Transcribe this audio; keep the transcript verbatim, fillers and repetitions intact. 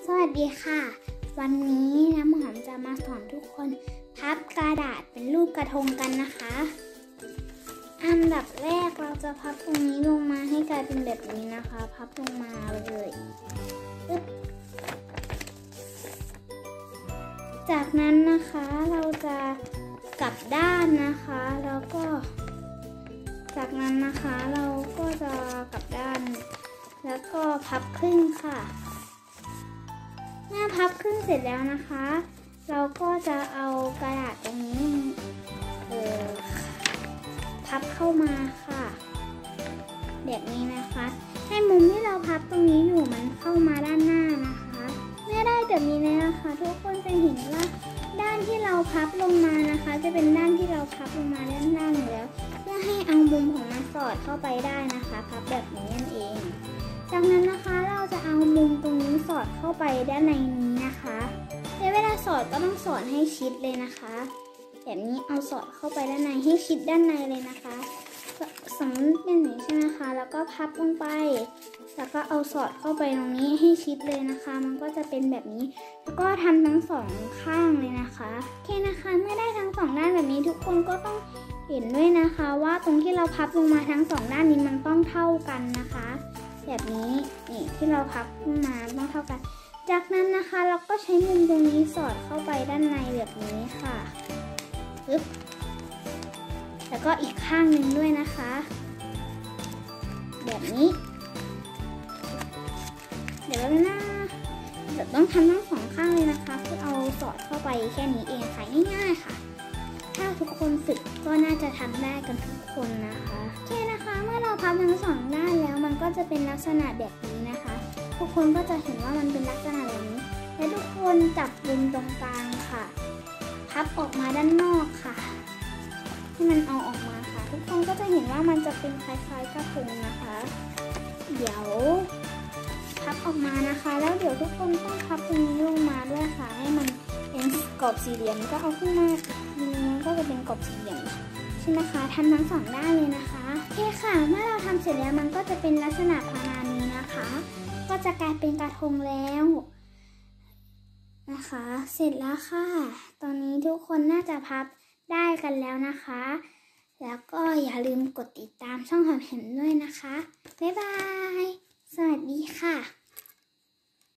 วัสดีค่ะวันนี้น้ำหอมจะมาสอนทุกคนพับกระดาษเป็นรูปกระทงกันนะคะอันดับแรกเราจะพับตรงนี้ลงมาให้กลายเป็นแบบนี้นะคะพับลงมาเลยปึ๊บจากนั้นนะคะเราจะกลับด้านนะคะแล้วก็จากนั้นนะคะเราก็จะกลับด้านแล้วก็พับครึ่งค่ะเมื่อพับครึ่งเสร็จแล้วนะคะเราก็จะเอากระดาษตรงนี้เออพับเข้ามาค่ะแบบนี้นะคะให้มุมที่เราพับตรงนี้อยู่มันเข้ามาด้านหน้านะคะเมื่อได้แบบนี้แล้วนะคะทุกคนจะเห็นว่าด้านที่เราพับลงมานะคะจะเป็นด้านที่เราพับลงมาด้านล่างแล้วเพื่อให้เอามุมของมันสอดเข้าไปได้นะคะพับแบบนี้นั่นเองจากนั้นนะคะเราจะเอามุมตรงนี้สอดเข้าไปด้านในนี้นะคะในเวลาสอดก็ต้องสอดให้ชิดเลยนะคะแบบนี้เอาสอดเข้าไปด้านในให้ชิดด้านในเลยนะคะสมมติเป็นอย่างนี้ใช่ไหมคะแล้วก็พับลงไปแล้วก็เอาสอดเข้าไปตรงนี้ให้ชิดเลยนะคะมันก็จะเป็นแบบนี้แล้วก็ทำทั้งสองข้างเลยนะคะโอเคนะคะเมื่อได้ทั้งสองด้านแบบนี้ทุกคนก็ต้องเห็นด้วยนะคะว่าตรงที่เราพับลงมาทั้งสองด้านนี้มันต้องเท่ากันนะคะแบบนี้นี่ที่เราพับขึ้นมาต้องเท่ากันจากนั้นนะคะเราก็ใช้มุมตรงนี้สอดเข้าไปด้านในแบบนี้ค่ะปึ๊บแล้วก็อีกข้างหนึ่งด้วยนะคะแบบนี้เดี๋ยวนะเดี๋ยวต้องทำทั้งสองข้างเลยนะคะคือเอาสอดเข้าไปแค่นี้เองค่ะง่ายๆค่ะถ้าทุกคนฝึกก็น่าจะทำได้กันทุกคนนะคะโอเคนะคะเมื่อเราพับทั้งสองด้านแล้วมันก็จะเป็นลักษณะแบบนี้นะคะทุกคนก็จะเห็นว่ามันเป็นลักษณะแบบนี้และทุกคนจับมุมตรงกลางค่ะพับออกมาด้านนอกค่ะให้มันเอาออกมาค่ะทุกคนก็จะเห็นว่ามันจะเป็นคล้ายๆกระทงนะคะเดี๋ยวพับออกมานะคะแล้วเดี๋ยวทุกคนต้องพับตรงนี้ลงมาด้วยค่ะให้มันเป็นกรอบสี่เหลี่ยมก็เอาขึ้นมามันก็จะเป็นกรอบสี่เหลี่ยมใช่ไหมคะทำทั้งสองด้านเลยนะคะโอเคค่ะเมื่อเราทำเสร็จแล้วมันก็จะเป็นลักษณะประมาณนี้นะคะก็จะกลายเป็นกระทงแล้วนะคะเสร็จแล้วค่ะตอนนี้ทุกคนน่าจะพับได้กันแล้วนะคะแล้วก็อย่าลืมกดติดตามช่องหอมเห็นด้วยนะคะบ๊ายบายสวัสดีค่ะ